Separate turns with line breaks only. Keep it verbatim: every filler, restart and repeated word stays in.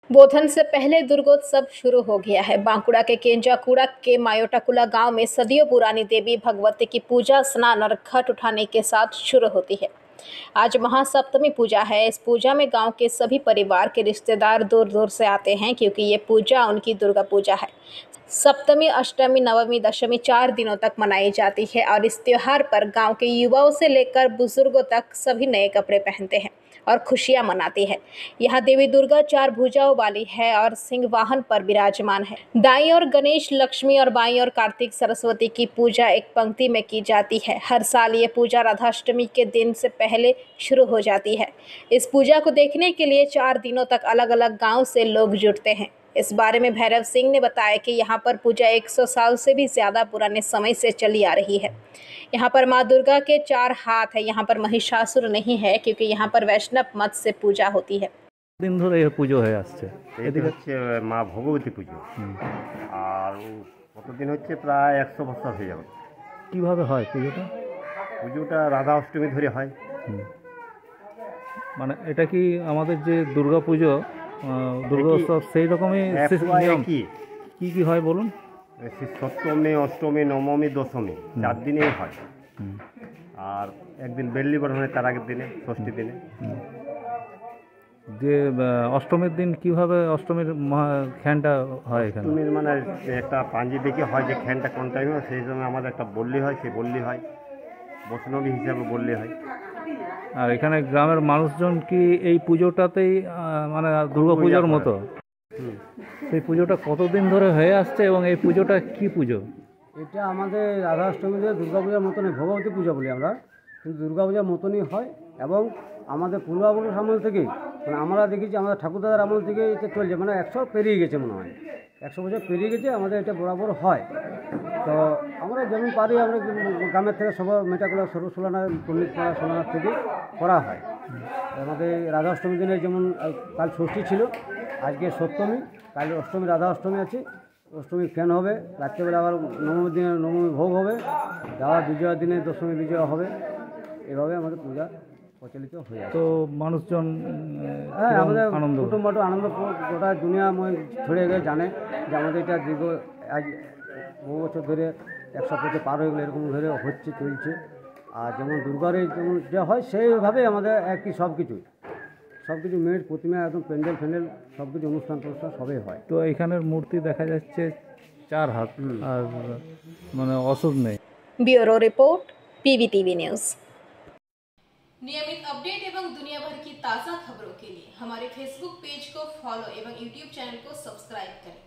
बोधन से पहले दुर्गोत्सव शुरू हो गया है। बांकुड़ा के केंजाकुड़ा के मायोटाकुला गांव में सदियों पुरानी देवी भगवती की पूजा स्नान और घट उठाने के साथ शुरू होती है। आज महासप्तमी पूजा है। इस पूजा में गांव के सभी परिवार के रिश्तेदार दूर दूर से आते हैं क्योंकि ये पूजा उनकी दुर्गा पूजा है। सप्तमी, अष्टमी, नवमी, दशमी चार दिनों तक मनाई जाती है और इस त्योहार पर गांव के युवाओं से लेकर बुजुर्गों तक सभी नए कपड़े पहनते हैं और खुशियां मनाती है। यहाँ देवी दुर्गा चार भुजाओं वाली है और सिंह वाहन पर विराजमान है। दाईं ओर गणेश, लक्ष्मी और बाईं ओर कार्तिक, सरस्वती की पूजा एक पंक्ति में की जाती है। हर साल ये पूजा राधाष्टमी के दिन से पहले शुरू हो जाती है। इस पूजा को देखने के लिए चार दिनों तक अलग अलग गाँव से लोग जुटते हैं। इस बारे में भैरव सिंह ने बताया कि यहाँ पर पूजा सौ साल से भी ज़्यादा पुराने समय से चली आ रही है। यहाँ पर माँ दुर्गा के चार हाथ है। यहाँ पर महिषासुर नहीं है क्योंकि यहाँ पर वैष्णव मत से पूजा होती है।
दिन धरे পুজো হয়ে আসছে
এদিকে হচ্ছে মা ভগবতী পুজো আর কতদিন হচ্ছে প্রায় একশো বছর হয়ে যাবে।
কিভাবে হয় পুজোটা?
পুজোটা রাধা অষ্টমী ধরে হয়।
মানে এটা কি আমাদের যে দুর্গা পুজো দুর্গা উৎসব সেই রকমই নিয়ম? কি কি কি হয় বলুন?
সপ্তমী, অষ্টমী, নবমী, দশমী চার দিনেই হয়। আর একদিন বেল্লি বরণ হয় তার আগের দিনে, ষষ্ঠী দিনে।
যে অষ্টমীর দিন কিভাবে অষ্টমীর খ্যানটা হয় এখানে?
অষ্টমীর মানে একটা পাঞ্জি দেখে হয় যে খ্যানটা কোন টাইমে হয়, সেই সময় আমাদের একটা বল্লি হয়, সেই বল্লি হয় বৈষ্ণবী হিসাবে বল্লি হয়।
আর এখানে গ্রামের মানুষজন কি এই পুজোটাতেই মানে দুর্গা পূজার মতো? এই পুজোটা কতদিন ধরে হয়ে আসছে এবং এই পুজোটা কি পুজো?
এটা আমাদের রাধাষ্টমীতে দুর্গা পূজার মতনই ভগবতী পূজা বলি আমরা, কিন্তু দুর্গা পূজার মতনই হয় এবং আমাদের পূর্বপুরুষ আমল থেকেই মানে আমরা দেখেছি আমাদের ঠাকুরদাদার আমল থেকে এটা চলছে, মানে একশো পেরিয়ে গেছে মনে হয়, একশো বছর পেরিয়ে গেছে আমাদের এটা বরাবর হয়। তো আমরা যেমন পারি আমরা গ্রামের থেকে সবাই মেটাকুলা সরুসোলানা পণ্ডিতপাড়া সোনার থেকে করা হয়। আমাদের রাধা অষ্টমী দিনে যেমন কাল ষষ্ঠী ছিল, আজকে সপ্তমী, কাল অষ্টমী রাধা অষ্টমী আছে, অষ্টমী ফ্যান হবে, রাত্রেবেলা আবার নবমীর দিনে নবমী ভোগ হবে, যাওয়া বিজয়ার দিনে দশমী বিজয়া হবে। এভাবে আমাদের পূজা প্রচলিত হয়ে আছে।
তো মানুষজন
হ্যাঁ আমাদের কুটুম্ব আনন্দ গোটা দুনিয়াময় ছড়িয়ে গিয়ে জানে যে আমাদের এটা দীর্ঘ আজ বহু বছর ধরে একশো বছর পার হয়ে গেলে এরকম ধরে হচ্ছে চলছে। আর যেমন দুর্গারে যেমন যা হয় সেইভাবেই আমাদের একই সব কিছুই সব কিছু মেয়ের প্রতিমা একদম প্যান্ডেল ফ্যান্ডেল সব কিছু অনুষ্ঠান টনুষ্ঠান সবই হয়।
তো এখানের মূর্তি দেখা যাচ্ছে চার হাত আর মানে অসুখ নেই।
Bureau report, PV TV news. नियमित अपडेट एवं दुनिया भर की ताज़ा खबरों के लिए हमारे फेसबुक पेज को फॉलो एवं यूट्यूब चैनल को सब्सक्राइब करें।